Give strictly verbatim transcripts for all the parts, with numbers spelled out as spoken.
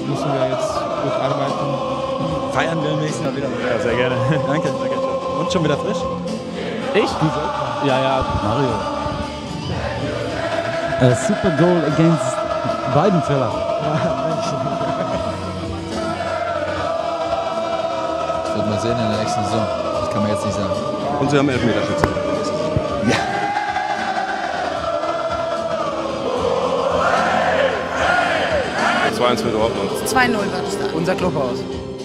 müssen wir jetzt gut arbeiten. Feiern wir demnächst mal wieder. Ja, sehr gerne. Danke. Danke. Und schon wieder frisch? Ich? Ja, ja. Mario. A super goal against Weidenfeller. Das wird man sehen in der nächsten Saison. Das kann man jetzt nicht sagen. Und Sie haben Elfmeterschützen. Ja. zwei eins für Dortmund. zwei null würde ich sagen. Unser Clubhaus.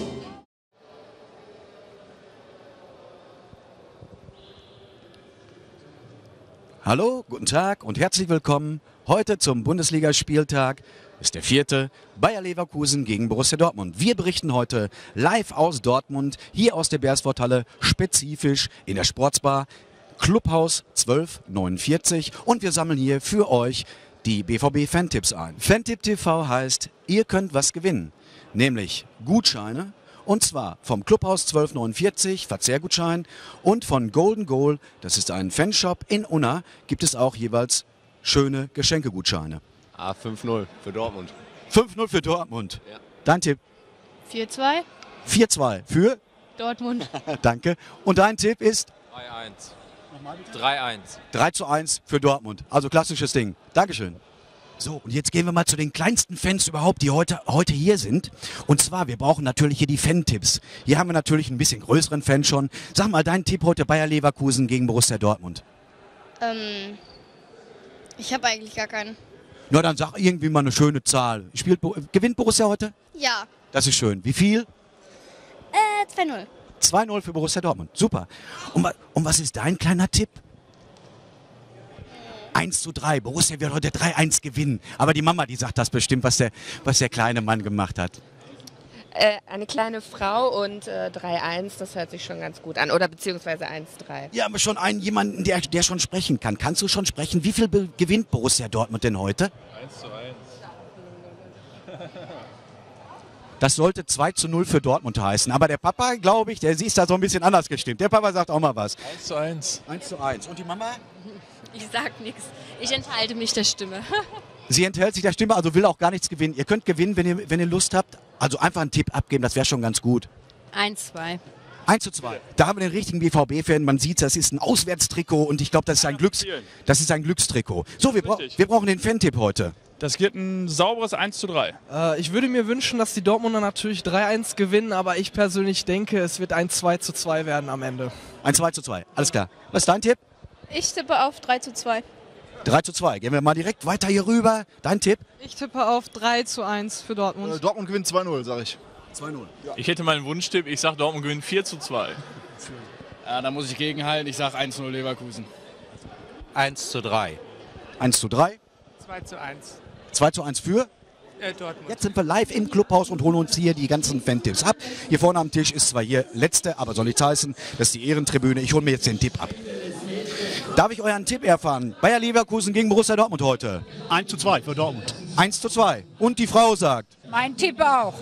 Hallo, guten Tag und herzlich willkommen. Heute zum Bundesligaspieltag ist der vierte. Bayer Leverkusen gegen Borussia Dortmund. Wir berichten heute live aus Dortmund, hier aus der Beiersworthalle, spezifisch in der Sportsbar Clubhaus zwölf neunundvierzig. Und wir sammeln hier für euch die B V B-Fantipps ein. Fantip T V heißt, ihr könnt was gewinnen, nämlich Gutscheine. Und zwar vom Clubhaus zwölf neunundvierzig, Verzehrgutschein, und von Golden Goal, das ist ein Fanshop in Unna, gibt es auch jeweils schöne Geschenkegutscheine. Ah, fünf null für Dortmund. fünf null für Dortmund. Ja. Dein Tipp? vier zwei. vier zwei für? Dortmund. Danke. Und dein Tipp ist? drei eins. drei eins. drei zu eins für Dortmund. Also klassisches Ding. Dankeschön. So, und jetzt gehen wir mal zu den kleinsten Fans überhaupt, die heute, heute hier sind. Und zwar, wir brauchen natürlich hier die Fan-Tipps. Hier haben wir natürlich ein bisschen größeren Fan schon. Sag mal, dein Tipp heute Bayer Leverkusen gegen Borussia Dortmund. Ähm, ich habe eigentlich gar keinen. Na, dann sag irgendwie mal eine schöne Zahl. Spielt, gewinnt Borussia heute? Ja. Das ist schön. Wie viel? Äh, zwei null. zwei null für Borussia Dortmund. Super. Und, und was ist dein kleiner Tipp? eins zu drei. Borussia wird heute drei eins gewinnen. Aber die Mama, die sagt das bestimmt, was der, was der kleine Mann gemacht hat. Äh, eine kleine Frau und äh, drei eins, das hört sich schon ganz gut an. Oder beziehungsweise eins drei. Ja, aber schon einen, jemanden, der, der schon sprechen kann. Kannst du schon sprechen? Wie viel be- gewinnt Borussia Dortmund denn heute? eins zu eins. Das sollte zwei zu null für Dortmund heißen. Aber der Papa, glaube ich, der ist da so ein bisschen anders gestimmt. Der Papa sagt auch mal was. eins zu eins. eins zu eins. Und die Mama? Ich sag nichts. Ich enthalte mich der Stimme. Sie enthält sich der Stimme, also will auch gar nichts gewinnen. Ihr könnt gewinnen, wenn ihr, wenn ihr Lust habt. Also einfach einen Tipp abgeben, das wäre schon ganz gut. eins zwei. eins zu zwei. Da haben wir den richtigen B V B-Fan. Man sieht, das ist ein Auswärtstrikot und ich glaube, das ist ein Glücks, das ist ein Glückstrikot. So, wir, bra- wir brauchen den Fan-Tipp heute. Das gibt ein sauberes eins zu drei. Äh, ich würde mir wünschen, dass die Dortmunder natürlich drei eins gewinnen, aber ich persönlich denke, es wird ein zwei zu zwei werden am Ende. Ein zwei zu zwei, alles klar. Was ist dein Tipp? Ich tippe auf drei zu zwei. drei zu zwei. Gehen wir mal direkt weiter hier rüber. Dein Tipp? Ich tippe auf drei zu eins für Dortmund. Äh, Dortmund gewinnt zwei null, sag ich. zwei null. Ja. Ich hätte meinen Wunschtipp, ich sag Dortmund gewinnt vier zu zwei. Ja, da muss ich gegenhalten, ich sag eins null Leverkusen. eins zu drei. eins zu drei. zwei zu eins. zwei zu eins für? Äh, Dortmund. Jetzt sind wir live im Clubhaus und holen uns hier die ganzen Fan-Tipps ab. Hier vorne am Tisch ist zwar hier letzte, aber soll nichts heißen. Das ist die Ehrentribüne. Ich hole mir jetzt den Tipp ab. Darf ich euren Tipp erfahren? Bayer Leverkusen gegen Borussia Dortmund heute. eins zu zwei für Dortmund. eins zu zwei. Und die Frau sagt? Mein Tipp auch.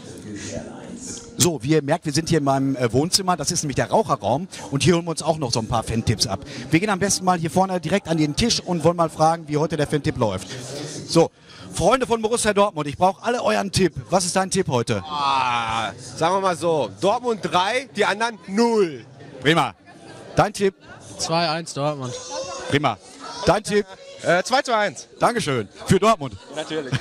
So, wie ihr merkt, wir sind hier in meinem äh, Wohnzimmer. Das ist nämlich der Raucherraum. Und hier holen wir uns auch noch so ein paar Fan-Tipps ab. Wir gehen am besten mal hier vorne direkt an den Tisch und wollen mal fragen, wie heute der Fan-Tipp läuft. So, Freunde von Borussia Dortmund, ich brauche alle euren Tipp. Was ist dein Tipp heute? Ah, sagen wir mal so, Dortmund drei, die anderen null. Prima. Dein Tipp? zwei eins Dortmund. Prima. Dein Tipp? Äh, zwei zu eins. Dankeschön. Für Dortmund. Natürlich.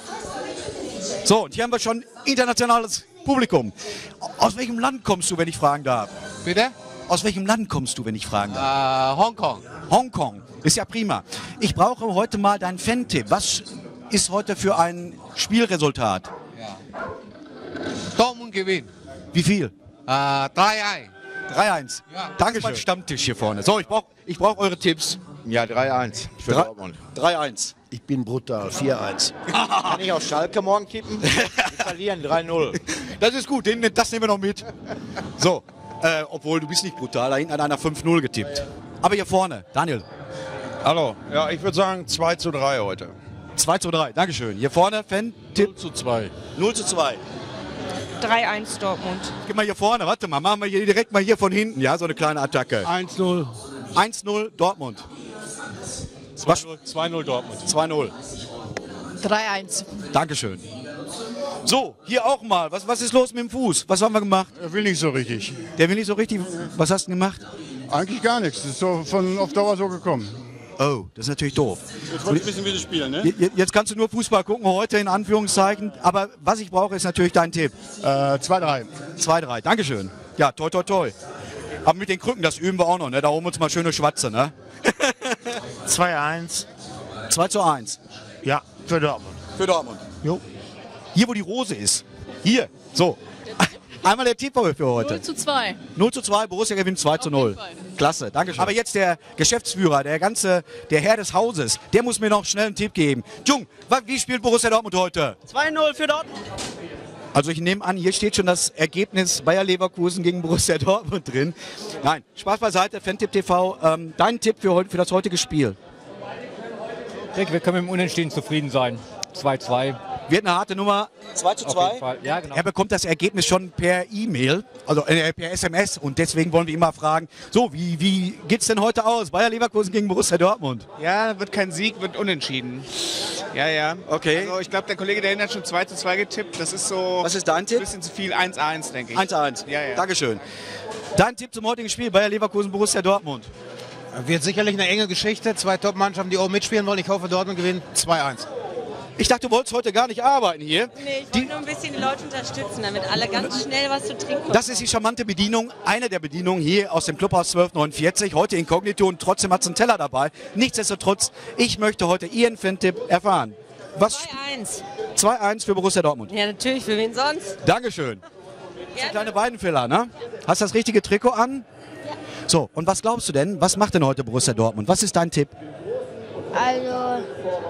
So, und hier haben wir schon internationales Publikum. Aus welchem Land kommst du, wenn ich fragen darf? Bitte? Aus welchem Land kommst du, wenn ich fragen darf? Äh, Hongkong. Hongkong. Ist ja prima. Ich brauche heute mal deinen Fan-Tipp. Was ist heute für ein Spielresultat? Ja. Dortmund gewinnt. Wie viel? Äh, drei eins. drei eins. Ja. Dankeschön. Stammtisch hier vorne. So, ich brauche ich brauch eure Tipps. Ja, drei eins für Drei- Dortmund. drei eins. Ich bin brutal, vier eins. Kann ich auf Schalke morgen kippen? Wir verlieren drei null. Das ist gut, den, das nehmen wir noch mit. So, äh, obwohl du bist nicht brutal, da hinten hat einer fünf null getippt. Aber hier vorne, Daniel. Hallo, ja, ich würde sagen zwei zu drei heute. zwei zu drei, Dankeschön. Hier vorne, Fan-Tipp. null zu zwei. null zu zwei. drei eins Dortmund. Geh mal hier vorne, warte mal, machen wir hier direkt mal hier von hinten, ja, so eine kleine Attacke. eins null. eins null Dortmund. zwei null Dortmund. zwei null. drei eins. Dankeschön. So, hier auch mal. Was, was ist los mit dem Fuß? Was haben wir gemacht? Er will nicht so richtig. Der will nicht so richtig. Was hast du denn gemacht? Eigentlich gar nichts. Das ist so von auf Dauer so gekommen. Oh, das ist natürlich doof. Jetzt wollte ich wissen, wie sie spielen, ne? Je- Jetzt kannst du nur Fußball gucken, heute in Anführungszeichen. Aber was ich brauche, ist natürlich dein Tipp. Äh, zwei drei. zwei drei, Dankeschön. Ja, toi, toi, toi. Aber mit den Krücken, das üben wir auch noch, ne? Da holen wir uns mal schöne Schwatze, ne? zwei eins. zwei zu eins. Ja, für Dortmund. Für Dortmund. Jo. Hier, wo die Rose ist. Hier, so. Einmal der Tipp für heute. null zu zwei. null zu zwei, Borussia gewinnt zwei zu null. Klasse, danke schön. Aber jetzt der Geschäftsführer, der ganze, der Herr des Hauses, der muss mir noch schnell einen Tipp geben. Jung, wa- wie spielt Borussia Dortmund heute? zwei null für Dortmund. Also ich nehme an, hier steht schon das Ergebnis Bayer Leverkusen gegen Borussia Dortmund drin. Nein, Spaß beiseite, Fantipp T V. Ähm, dein Tipp für, heute, für das heutige Spiel? Ich denke, wir können mit dem Unentschieden zufrieden sein. zwei zwei. Wird eine harte Nummer. zwei zu Auf zwei. jeden Fall. Ja, genau. Er bekommt das Ergebnis schon per E-Mail, also äh, per S M S. Und deswegen wollen wir immer fragen, so, wie, wie geht's denn heute aus? Bayer Leverkusen gegen Borussia Dortmund. Ja, wird kein Sieg, wird unentschieden. Ja, ja. Okay. Also ich glaube, der Kollege dahinter hat schon zwei zu zwei getippt. Das ist so Was ist dein Tipp? ein bisschen zu viel. eins eins, denke ich. eins eins. Ja, ja. Dankeschön. Dein Tipp zum heutigen Spiel, Bayer Leverkusen, Borussia Dortmund. Wird sicherlich eine enge Geschichte. Zwei Top-Mannschaften, die oben mitspielen wollen. Ich hoffe, Dortmund gewinnt zwei eins. Ich dachte, du wolltest heute gar nicht arbeiten hier. Nee, ich wollte nur ein bisschen die Leute unterstützen, damit alle ganz schnell was zu trinken bekommen. Das ist die charmante Bedienung, eine der Bedienungen hier aus dem Clubhaus zwölf neunundvierzig, heute inkognito und trotzdem hat es einen Teller dabei. Nichtsdestotrotz, ich möchte heute Ihren Fan-Tipp erfahren. Was? zwei eins. zwei eins für Borussia Dortmund. Ja, natürlich, für wen sonst? Dankeschön. Das sind kleine Weidenfeller, ne? Hast das richtige Trikot an? Ja. So, und was glaubst du denn, was macht denn heute Borussia Dortmund? Was ist dein Tipp? Also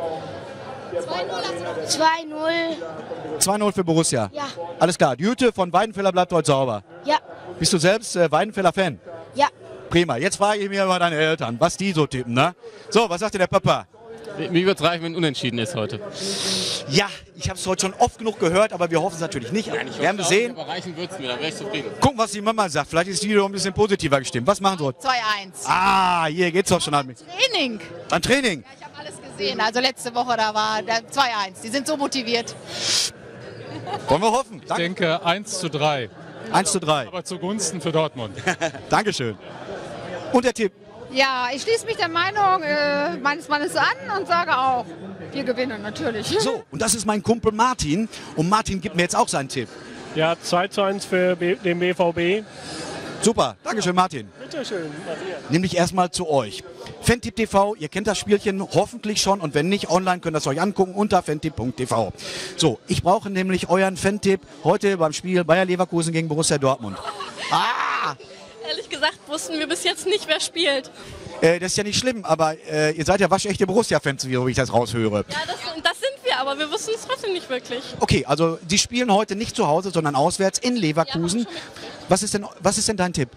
zwei null. zwei null für Borussia? Ja. Alles klar, die Hütte von Weidenfeller bleibt heute sauber. Ja. Bist du selbst äh, Weidenfeller-Fan? Ja. Prima, jetzt frage ich mich über deine Eltern, was die so tippen, ne? So, was sagt denn der Papa? Mir wird es reichen, wenn unentschieden ist heute. Ja, ich habe es heute schon oft genug gehört, aber wir hoffen es natürlich nicht. Wir haben gesehen. Aber reichen wird es mir, dann wäre ich zufrieden. Gucken, was die Mama sagt. Vielleicht ist die wieder ein bisschen positiver gestimmt. Was machen Sie? zwei eins. Ah, hier geht's doch schon an mich. Training. Beim Training? Ich habe alles gesehen. Also letzte Woche, da war der zwei eins. Die sind so motiviert. Wollen wir hoffen. Ich denke eins zu drei. eins zu drei. Aber zugunsten für Dortmund. Dankeschön. Und der Tipp? Ja, ich schließe mich der Meinung äh, meines Mannes an und sage auch, wir gewinnen natürlich. So, und das ist mein Kumpel Martin. Und Martin gibt mir jetzt auch seinen Tipp. Ja, zwei zu eins für B den B V B. Super, Dankeschön Martin. Bitte schön, Matthias. Nämlich erstmal zu euch. Fantipp T V, ihr kennt das Spielchen hoffentlich schon und wenn nicht, online könnt ihr es euch angucken unter fantipp punkt t v. So, ich brauche nämlich euren Fantipp heute beim Spiel Bayer Leverkusen gegen Borussia Dortmund. Ah! Ehrlich gesagt wussten wir bis jetzt nicht, wer spielt. Äh, das ist ja nicht schlimm, aber äh, ihr seid ja waschechte Borussia-Fans, wie ich das raushöre. Ja, das, das sind wir, aber wir wussten es trotzdem nicht wirklich. Okay, also die spielen heute nicht zu Hause, sondern auswärts in Leverkusen. Was ist denn, was ist denn dein Tipp?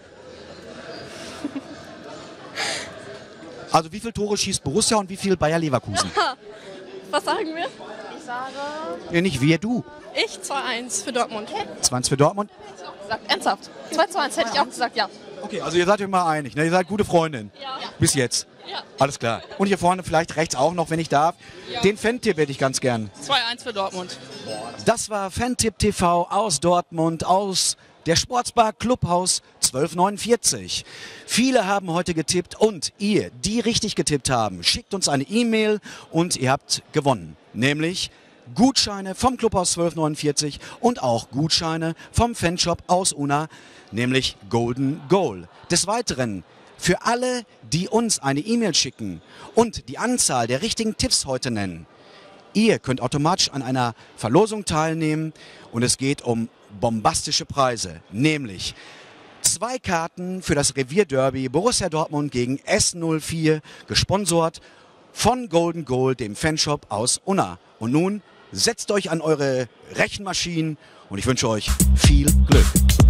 Also wie viele Tore schießt Borussia und wie viel Bayer Leverkusen? Was sagen wir? Ich sage... Ja, nicht wir, du. Ich zwei eins für Dortmund. zwei eins für Dortmund? Hätte ich auch gesagt, ernsthaft. zwei zu eins hätte ich auch gesagt, ja. Okay, also ihr seid euch mal einig, ne? Ihr seid gute Freundinnen. Ja. Bis jetzt. Ja. Alles klar. Und hier vorne vielleicht rechts auch noch, wenn ich darf. Ja. Den Fantipp hätte ich ganz gern. zwei eins für Dortmund. Das war Fantipp T V aus Dortmund, aus der Sportsbar Clubhaus zwölf neunundvierzig. Viele haben heute getippt und ihr, die richtig getippt haben, schickt uns eine E-Mail und ihr habt gewonnen. Nämlich Gutscheine vom Clubhaus zwölf neunundvierzig und auch Gutscheine vom Fanshop aus Unna, nämlich Golden Goal. Des Weiteren für alle, die uns eine E-Mail schicken und die Anzahl der richtigen Tipps heute nennen. Ihr könnt automatisch an einer Verlosung teilnehmen und es geht um bombastische Preise, nämlich zwei Karten für das Revierderby Borussia Dortmund gegen S null vier, gesponsert von Golden Goal, dem Fanshop aus Unna. Und nun setzt euch an eure Rechenmaschinen und ich wünsche euch viel Glück.